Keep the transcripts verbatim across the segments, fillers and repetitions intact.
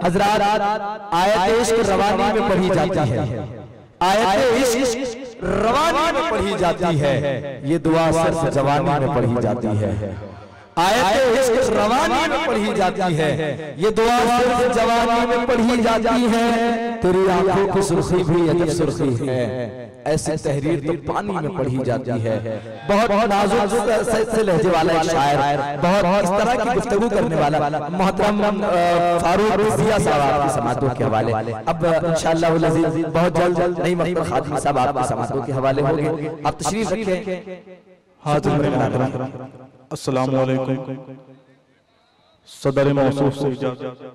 हजरात आयत इश्क रवानी में पढ़ी जाती है, आयत इश्क रवानी में पढ़ी जाती है, ये दुआ सिर्फ जवानी में पढ़ी जाती है। आयत इश्क रवानी में पढ़ी जाती है, ये दुआ सिर्फ जवानी में पढ़ी जाती है। तेरी आंखों की सुर्खी भी अजब सुर्खी है, ऐसी तहरीर तो पानी में पढ़ी जाती है। बहुत नाजुक से लहजे वाला एक शायर, बहुत इस तरह की गुफ्तगू करने वाला मोहतरम फारूक जिया साहब आपकी समातों के हवाले। अब इंशाअल्लाह बहुत जल्द नई महफिल खातिमा साहब आपकी समातों के हवाले होंगे, आप तशरीफ रखें। हाजिर अस्सलाम वालेकुम। सदर मौसूफ से इजाज़त।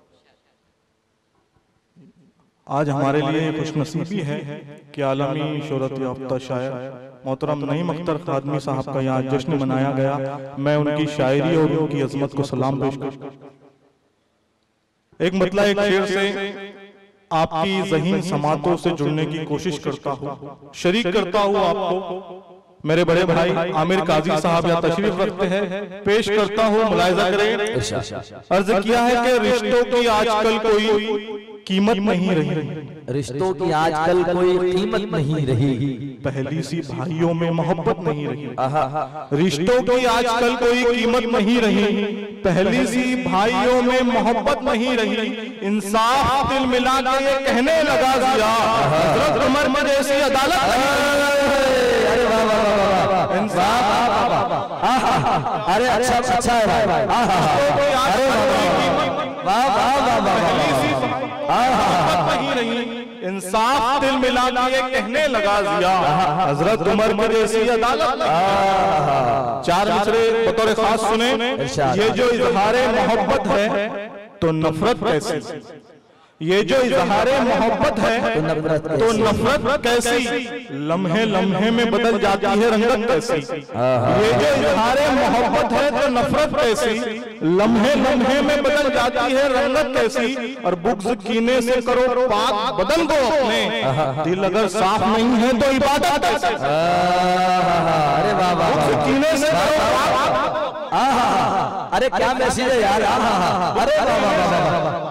आज हमारे लिए खुशनसीबी है कि आलमी शोहरत याफ्ता शायर मोहतरम नईम अख्तर खादमी साहब का यहाँ जश्न मनाया गया। मैं उनकी शायरी और उनकी अजमत को सलाम पेश करता हूँ। एक मतलब एक शेर से आपकी ज़हीन समातों से जुड़ने की कोशिश करता हूँ, शरीक करता हूँ आपको। मेरे बड़े भाई आमिर काजी साहब यहाँ तशरीफ रखते हैं, पेश करता हूँ, मुलाहिजा करें। अर्ज किया है कि रिश्तों की आजकल कोई कीमत नहीं रही, रिश्तों की आजकल कोई कीमत नहीं रही, पहली सी भाइयों में मोहब्बत नहीं रही। रिश्तों की आजकल कोई कीमत नहीं रही, पहली सी भाइयों में मोहब्बत नहीं रही। इंसाफ दिल मिला के ये कहने लगा जिया, हज़रत उमर में जैसी अदालत। अरे वाह वाह वाह, इंसाफ, अरे अच्छा अच्छा है भाई, अरे वाह वाह वाह वाह, नहीं रही। इंसाफ दिल मिला के कहने लगा जिया, हजरत उमर की जैसी अदालत। चार मिसरे बतौर खास सुने। ये जो इजहारे मोहब्बत है तो नफरत कैसी, ये जो इजहारे मोहब्बत है तो नफरत कैसी, लम्हे लम्हे में बदल जाती है रंगत कैसी। ये जो इजहारे मोहब्बत है तो नफरत कैसी, लम्हे लम्हे में बदल जाती है रंगत कैसी। और बुग़्ज़ कीने से करो पाक बदन को अपने, दिल अगर साफ नहीं है तो इबादत कैसी। अरे वाह वाह, बुग़्ज़ कीने से करो पाक, अरे क्या मैसेज है यार। अरे वाह वाह वाह,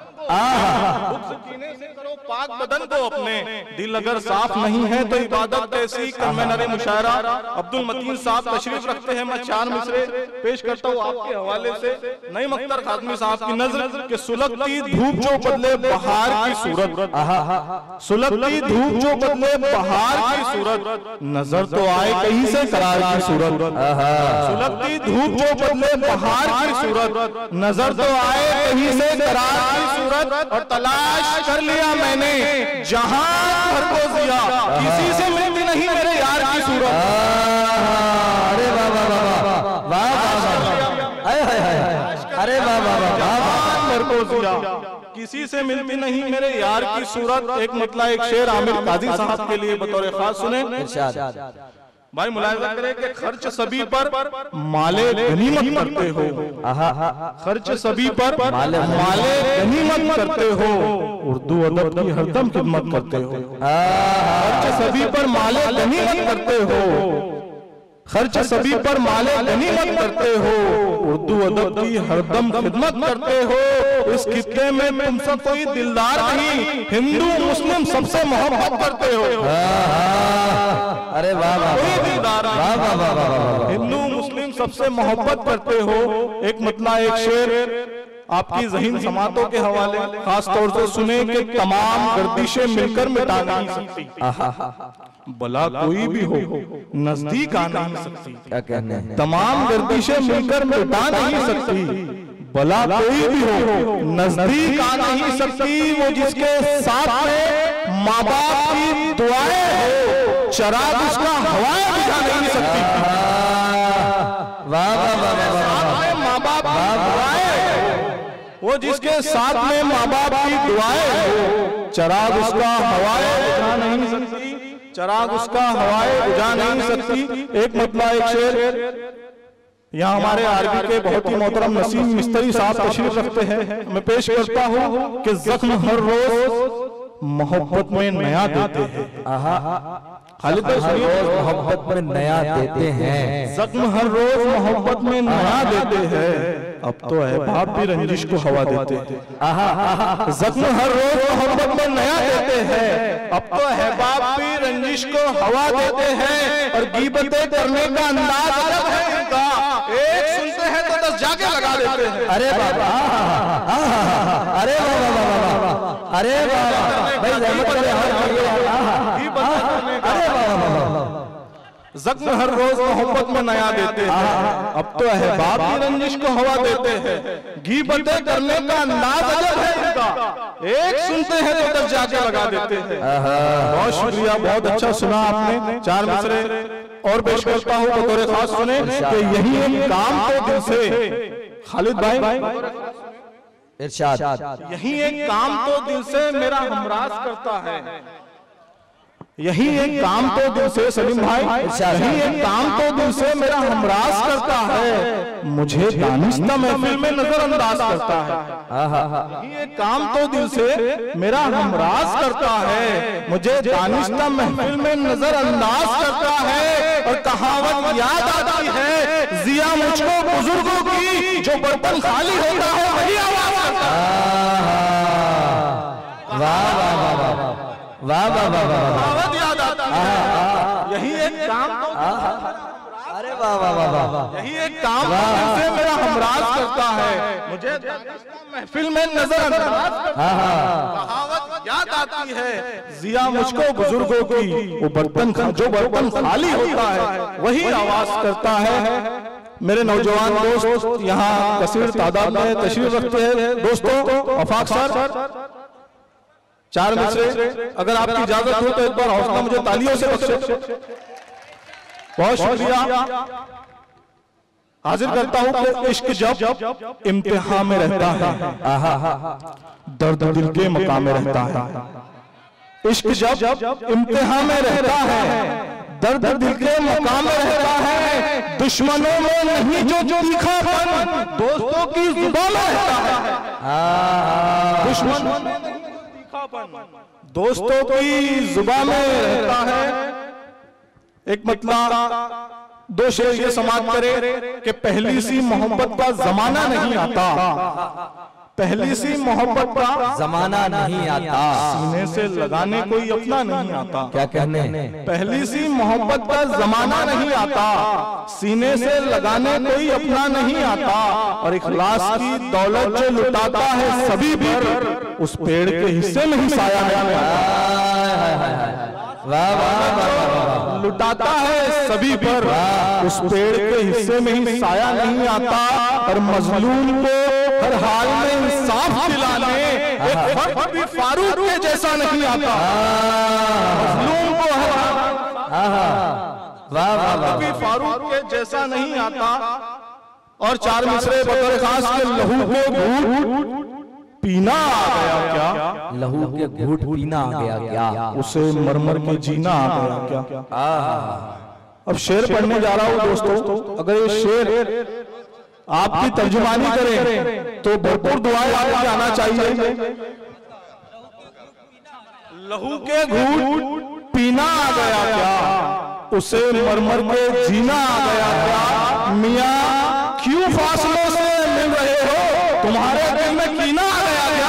कीने से करो पाक बदन को अपने, दिल अगर साफ नहीं है तो इबादत कैसी। कलमे नरे मुशायरा अब्दुल मतीन साहब तशरीफ रखते हैं। मैं चार मिसरे पेश करता हूँ आपके हवाले से। नईम अख्तर खादमी साहब की नज़र के सुलगती धूप जो बदले बहार की सूरत, सुलगती धूप जो बदले बहार की सूरत, नजर तो आए कहीं से करार की सूरत। सुलगती धूप जो बदले बहार की सूरत, नजर तो आए कहीं से करार की सूरत। और तलाश कर लिया मैंने जहां भर को जिया, किसी से मिलती नहीं मेरे यार की सूरत। अरे वाह वाह वाह वाह वाह, अरे वाह वाह वाह, भर को जिया, किसी से मिलती नहीं मेरे यार की सूरत। एक मतलब एक शेर आमिर काजी साहब के लिए बतौर खास सुने। भाई मुलाहिजा करें कि खर्च सभी पर माले गनीमत करते हो, खर्च सभी पर माले गनीमत करते हो, उर्दू अदब की हरदम खिदमत करते हो। खर्च सभी पर माले गनीमत करते हो, खर्च सभी पर माले गनीमत करते हो, उर्दू अदब की हरदम खिदमत करते हो। इस खित्ते में तुमसे कोई दिलदार नहीं, हिंदू मुस्लिम सबसे मोहब्बत करते हो। अरे वाह वाह वाह वाह वाह वाह, हिंदू मुस्लिम सबसे मोहब्बत करते हो। एक मतलब एक शेर आपकी ज़हीन समातों के हवाले खास तौर से सुने कि तमाम गर्दिशें मिलकर मिटा नहीं सकती, भला कोई भी हो नजदीक आ नहीं सकती। क्या कहने हैं, तमाम गर्दिशें मिलकर मिटा नहीं सकती, भला कोई भी हो नजदीक आ नहीं सकती। वो जिसके साथ में माँ बाप की दुआएं हो, चराग उसका हवाएं बुझा नहीं सकती। वाह वाह वाह वाह, माँ बाप की दुआएं, वो जिसके साथ में माँ बाप की दुआएं हो, चराग उसका हवाएं बुझा नहीं सकती, चराग उसका हवाएं बुझा नहीं सकती। एक मतलब एक शेर यहाँ हमारे आरबी के बहुत ही मोहतरम नसीम मिस्त्री साहब तशरीफ रखते हैं। मैं पेश करता हूँ कि जख्म हर रोज मोहब्बत में नया देते हैं। खालिद भाई सुनिए, मोहब्बत में नया देते हैं, जख्म हर रोज मोहब्बत में नया देते हैं, अब तो अहबाब भी रंजिश को हवा देते हैं। जख्म हर रोज मोहब्बत में नया देते हैं, अब तो अहबाब भी रंजिश को हवा देते हैं, और गीबतें करने का अंदाज अलग है इनका, एक सुनते हैं तो दस जाके लगा देते हैं। अरे बाबा, अरे बाबा बाबा, अरे बाबा भाई रहमत करे, अरे बाबा, जख्म हर रोज मोहब्बत में नया देते हैं, अब तो अहबाब भी रंजिश को हवा देते हैं, गीबतें करने का अंदाज अलग है इनका, एक सुनते हैं तो दस जाके लगा देते हैं। बहुत शुक्रिया, बहुत अच्छा सुना आपने। चार मिसरे और पेश करता हूँ बतौर खास, सुने कि यही एक काम तो दिल से, खालिद भाई इरशाद, यही एक काम तो दिल से मेरा हमराज करता है, यही एक काम तो दिल से, सलीम भाई यही एक काम तो दिल से मेरा हमराज करता है, मुझे दानिस्ता महफिल में नजरअंदाज करता है। यही एक काम तो दिल से मेरा हमराज करता है, मुझे दानिस्ता महफिल में नजरअंदाज करता है, और कहावत याद आती है, जिया मुझको बुजुर्गों की, जो बर्तन खाली होता है वही आवाज करता है। वाह वाह वाह वाह वाह वाह वाह वाह, याद आता है, यही एक काम तो, अरे वाह वाह वाह वाह, यही एक काम तो से मेरा हमराज करता है, मुझे महफिल में नजरअंदाज करता है, कहावत याद आती है, जिया मुझको बुजुर्गों की, वो बर्तन जो बर्तन खाली होता है वही आवाज करता है। मेरे नौजवान दोस्त यहाँ कसीर तादाद में तशरीफ रखते हैं। दोस्तों, वफाक सर चार मिसरे अगर आपकी इजाजत हो तो एक बार हौसला मुझे तालियों से बख्शो। बहुत शुक्रिया। हाजिर करता हूं कि इश्क जब इम्तिहान में रहता है, दर्द दिल के मकाम में रहता है। इश्क जब इम्तिहान में रहता है, दर्द दिल के मकाम में रहता है, दुश्मनों में नहीं जो जो तीखापन, दोस्तों की जुबान में रहता है। दुश्मन दोस्तों की जुबान में रहता है। एक मतलब दो शेर ये समाप्त करे कि पहली सी मोहब्बत का जमाना नहीं आता, पहली सी मोहब्बत का जमाना नहीं आता, सीने से लगाने कोई अपना नहीं आता। क्या कहने, पहली सी मोहब्बत का जमाना नहीं आता, सीने से लगाने कोई अपना नहीं आता, और इखलास की दौलत जो लुटाता है सभी पर, उस पेड़ के हिस्से में ही साया नहीं आता। वाह वाह वाह, लुटाता है सभी पर, उस पेड़ के हिस्से में ही साया नहीं आता, और मजलूम को हर हाल में इंसाफ दिलाने एक फर्द भी फारूक के जैसा नहीं आता। मजलूम को हर भी फारूक के जैसा नहीं आता। और चार मिसरे बतौर खास के लहू के घूट पीना आ गया क्या, लहू के घूट पीना आ गया क्या, उसे मरमर के जीना आ गया क्या। अब शेर पढ़ने जा रहा हूँ दोस्तों, अगर ये शेर आपकी तर्जुमानी करें तो भरपूर दुआएं आपको आना चाहिए। लहू के घूट पीना आ गया क्या, उसे मरमर के जीना आ गया क्या, मियाँ क्यों फासलों से मिल रहे हो, तुम्हारे दिल में कीना आ गया क्या,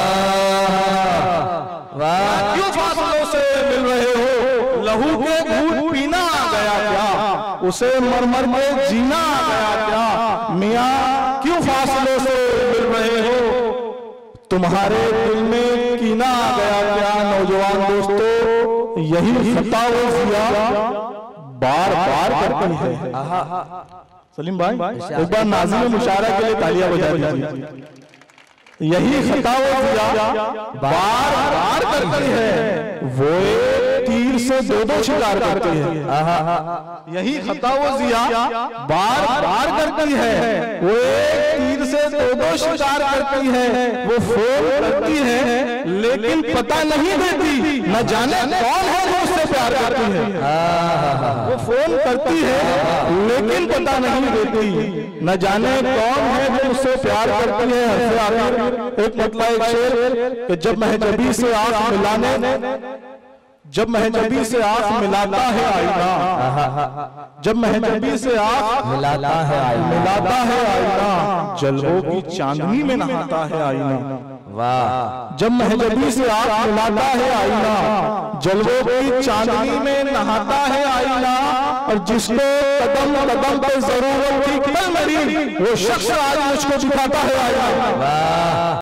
क्यों फासलों से मिल रहे हो, लहू के घूट पीना आ गया क्या, उसे मरमर में जीना आ गया क्या, मियाँ क्यों फासलों से मिल रहे हो, तुम्हारे दिल में कीना आ गया क्या। नौजवान दोस्तों, यही खता वो जिया बार बार करती है। सलीम भाई एक बार नाज़िम मुशारा के लिए तालियां बजा दीजिए। यही खता वो जिया बार बार करती है, वो एक तीर तीर से दो दो शिकार करती है, यही खता वो जिया बार बार करती है। वो एक तीर से दो दो शिकार करती है, वो फोन करती है लेकिन पता नहीं देती, न जाने कौन है जो उससे प्यार करती है। वो फोन करती है लेकिन पता नहीं देती, न जाने कौन है जो उससे प्यार करती है। हर आखिर एक मतलब एक शेर कि जब महजबी से आंख मिलाने जब महजबी से आंख मिलाता है आईना, जब महजबी से आंख मिलाता है आईना, मिलाता है आईना, जलवों की चांदनी में नहाता है आईना। वाह। जब महजबी से आंख मिलाता है आईना, जलवों की चांदनी में नहाता है आईना, और जिसको कदम कदम पे जरूरत थी कल मेरी, वो शख्स आज मुझको दिखाता है आईना। वाह।